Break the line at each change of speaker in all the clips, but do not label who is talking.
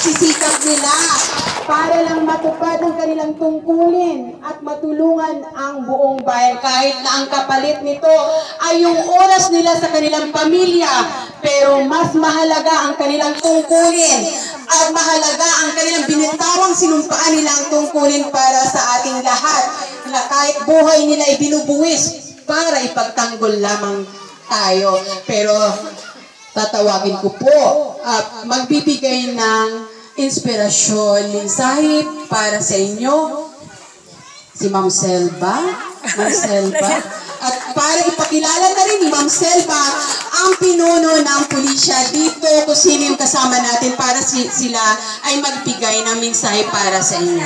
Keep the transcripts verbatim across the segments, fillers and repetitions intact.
pagsisikap nila para lang matupad ang kanilang tungkulin at matulungan ang buong bayan. Kahit na ang kapalit nito ay yung oras nila sa kanilang pamilya, pero mas mahalaga ang kanilang tungkulin at mahalaga ang kanilang binitawang sinumpaan nilang tungkulin para sa ating lahat, na kahit buhay nila ay binubuwis para ipagtanggol lamang tayo. Pero tatawagin ko po at magbibigay ng inspirasyon, mensahe para sa inyo si Ma'am Selva. Ma'am Selva. At para ipakilala na rin ni Ma'am Selva ang pinuno ng pulisya dito, kung sino yung kasama natin para si, sila ay magbigay ng mensahe para sa inyo.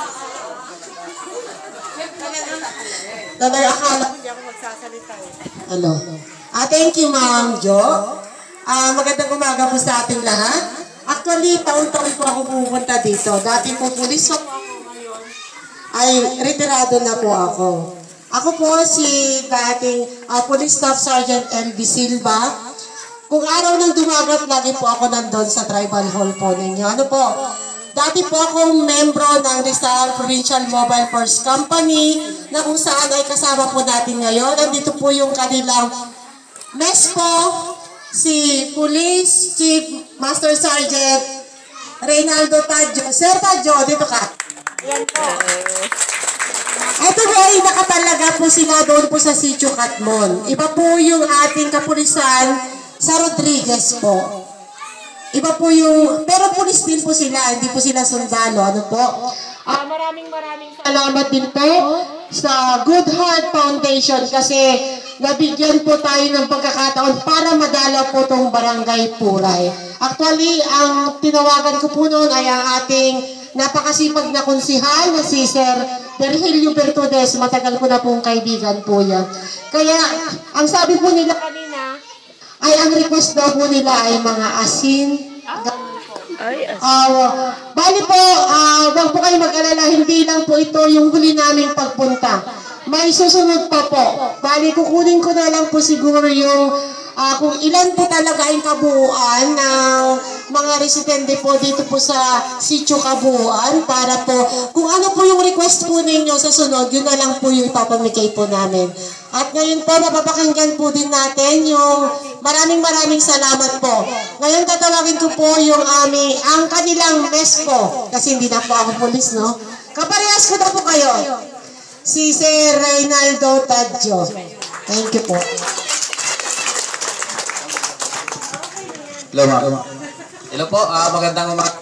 Tatay, akala hindi ako magsasalita eh. Hello. Ah, thank you, Ma'am Jo. Ah, magandang umaga po sa ating lahat. Actually, taon-taon po ako pupunta dito. Dati po pulis ako ngayon ay retirado na po ako. Ako po si dating uh, Police Staff Sergeant M B Silva. Kung araw nang dumagat, lagi po ako nandun sa Tribal Hall po ninyo. Ano po? Dati po akong membro ng Rizal Provincial Mobile Force Company na kung saan ay kasama po natin ngayon. Nandito po yung kanilang mess po, si Police Chief Master Sergeant Reynaldo Tadjo. Sir Tadjo, dito ka. Yan po. Ito po ay nakatalaga po sila doon po sa Sitio Catmon. Iba po yung ating kapulisan sa Rodriguez po. Iba po yung, pero pulis din po sila, hindi po sila sundalo. Ano po? Ah, maraming maraming salamat din po sa Good Heart Foundation kasi nabigyan po tayo ng pagkakataon para madala po itong Barangay Puray. Actually, ang tinawagan ko po noon ay ang ating napakasipag na konsihal na si Sir Virgilio Bertudes. Matagal ko na pong kaibigan po yan. Kaya, ang sabi po nila kanina, ay ang request daw po nila ay mga asin. Ay, asin. Uh, bali po, uh, wag po kayo mag-alala, hindi lang po ito yung huli naming pagpunta. May susunod pa po. Bali, kukunin ko na lang po siguro yung uh, kung ilan po talaga ang kabuuan ng mga residente po dito po sa Sitio Kabuuan para po, kung ano po yung request po ninyo sa sunod, yun na lang po yung ipapamigay po namin. At ngayon po, mapapakinggan po din natin yung maraming maraming salamat po. Ngayon tatawagin ko po yung aming, ang kanilang mess po. Kasi hindi na po ako pulis, no? Kaparehas ko na po kayo. Si Sir Reynaldo Tadjo. Thank you po.
Hello, ma'am. Hello po, uh, magandang umaga.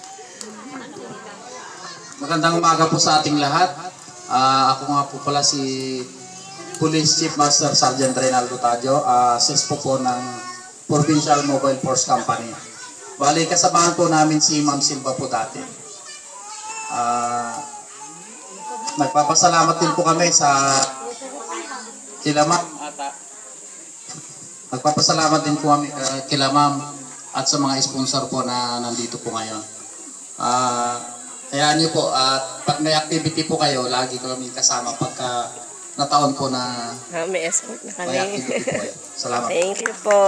Magandang umaga po sa ating lahat. Uh, ako nga po pala si Police Chief Master Sergeant Reynaldo Tadjo, uh, S I S po po ng Provincial Mobile Force Company. Bali, kasamahan po namin si Ma'am Silva po dati. Uh, nagpapasalamat din po kami sa kila Ma'am. Nagpapasalamat din po kami uh, kila Ma'am at sa mga sponsor po na nandito po ngayon. Uh, kaya niyo po, uh, pag may activity po kayo, lagi kami kasama pagka nataon po na
ah, may escort na kami.
May activity po kayo. Salamat.
Thank you po.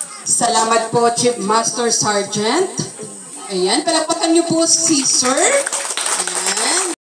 Salamat po, Chief Master Sergeant. Ayan, palakpakan niyo po si Sir